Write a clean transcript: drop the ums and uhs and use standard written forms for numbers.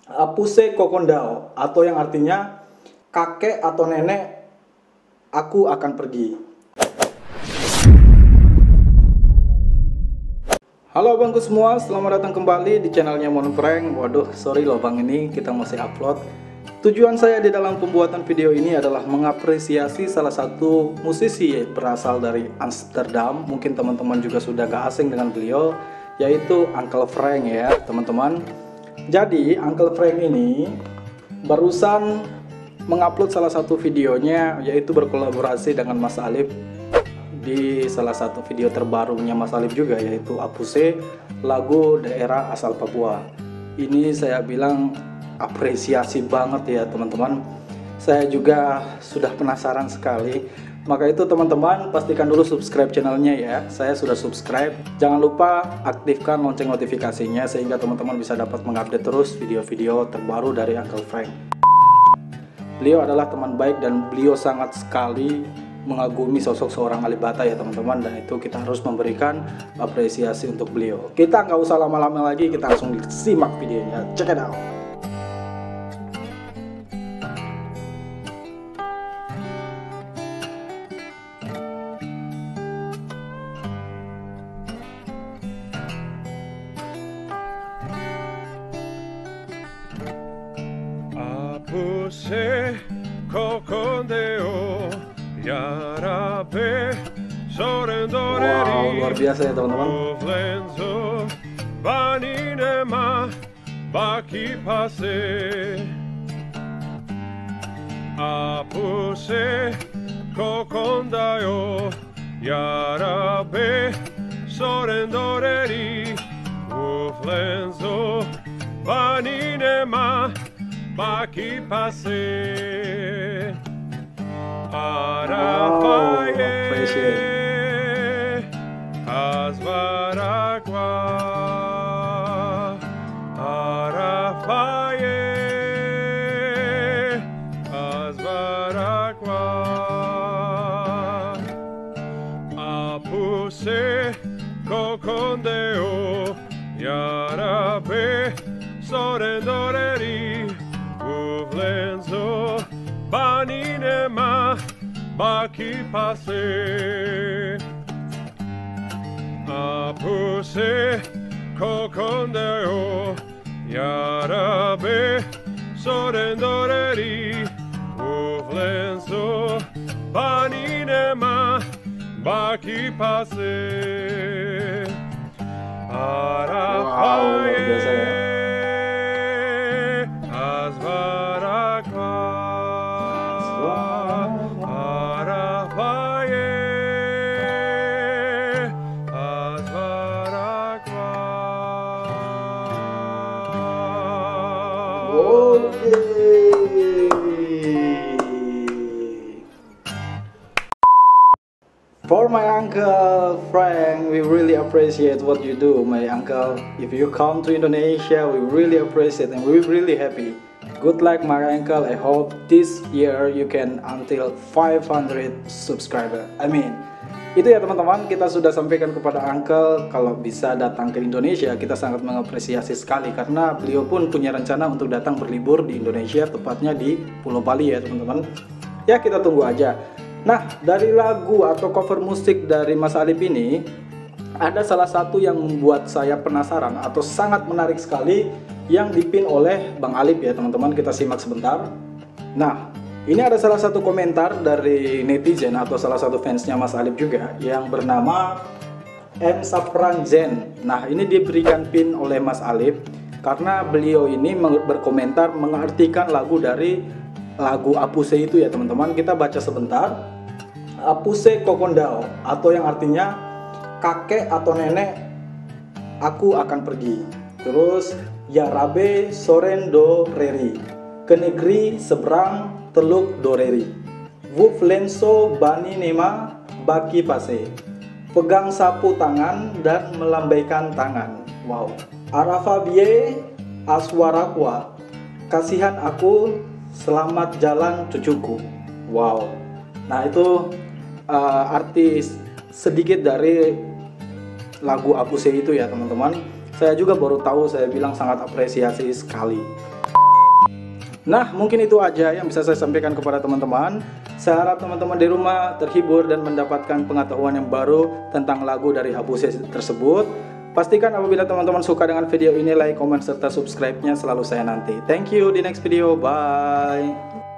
Apuse kokondao, atau yang artinya kakek atau nenek, aku akan pergi. Halo abangku semua, selamat datang kembali di channelnya Monprank. Waduh, sorry loh bang, ini kita masih upload. Tujuan saya di dalam pembuatan video ini adalah mengapresiasi salah satu musisi berasal dari Amsterdam. Mungkin teman-teman juga sudah gak asing dengan beliau, yaitu Uncle Frank ya teman-teman. Jadi Uncle Frank ini barusan mengupload salah satu videonya, yaitu berkolaborasi dengan Mas Alif di salah satu video terbarunya Mas Alif juga, yaitu Apuse, lagu daerah asal Papua. Ini saya bilang apresiasi banget ya teman-teman. Saya juga sudah penasaran sekali. Maka itu teman-teman pastikan dulu subscribe channelnya ya. Saya sudah subscribe. Jangan lupa aktifkan lonceng notifikasinya sehingga teman-teman bisa dapat mengupdate terus video-video terbaru dari Uncle Frank. Beliau adalah teman baik dan beliau sangat sekali mengagumi sosok seorang Alibata ya teman-teman, dan itu kita harus memberikan apresiasi untuk beliau. Kita nggak usah lama-lama lagi, kita langsung simak videonya. Check it out. Apuse kokondeo yarabe sorendoreri. Wow, luar biasa ya teman-teman. Lenzo baninema baki pase. Apuse kokondeo yarabe sorendoreri. Lenzo baninema baki pase. Arafaye Asvaragua Arafaye Asvaragua Apuse kokondeo yarabe sorendoreri Uvlenzo baninema baki pase. Apuse kokondeo yarabe sorendoreri Uvlenzo baninema baki pase. Wow, luar biasa ya. For my Uncle Frank, we really appreciate what you do, my uncle. If you come to Indonesia, we really appreciate and we're really happy. Good luck, my uncle. I hope this year you can until 500 subscriber. Itu ya teman-teman, kita sudah sampaikan kepada uncle kalau bisa datang ke Indonesia. Kita sangat mengapresiasi sekali karena beliau pun punya rencana untuk datang berlibur di Indonesia, tepatnya di Pulau Bali ya teman-teman. Ya kita tunggu aja. Nah, dari lagu atau cover musik dari Mas Alif ini, ada salah satu yang membuat saya penasaran atau sangat menarik sekali yang dipin oleh Bang Alif ya teman-teman. Kita simak sebentar. Nah, ini ada salah satu komentar dari netizen atau salah satu fansnya Mas Alif juga yang bernama M. Safranzen. Nah, ini diberikan pin oleh Mas Alif karena beliau ini berkomentar mengartikan lagu dari lagu Apuse itu ya teman-teman. Kita baca sebentar. Apuse kokondao, atau yang artinya kakek atau nenek, aku akan pergi. Terus yarabe sorendo reri, ke negeri seberang Teluk Doreri. Wuf lenso bani nema baki pase, pegang sapu tangan dan melambaikan tangan. Wow. Arafabie aswarakwa, kasihan aku, selamat jalan cucuku. Wow. Nah itu arti sedikit dari lagu Apuse itu ya teman-teman. Saya juga baru tahu, saya bilang sangat apresiasi sekali. Nah, mungkin itu aja yang bisa saya sampaikan kepada teman-teman. Saya harap teman-teman di rumah terhibur dan mendapatkan pengetahuan yang baru tentang lagu dari Habuse tersebut. Pastikan apabila teman-teman suka dengan video ini, like, komen, serta subscribe-nya selalu saya nanti. Thank you, di next video, bye.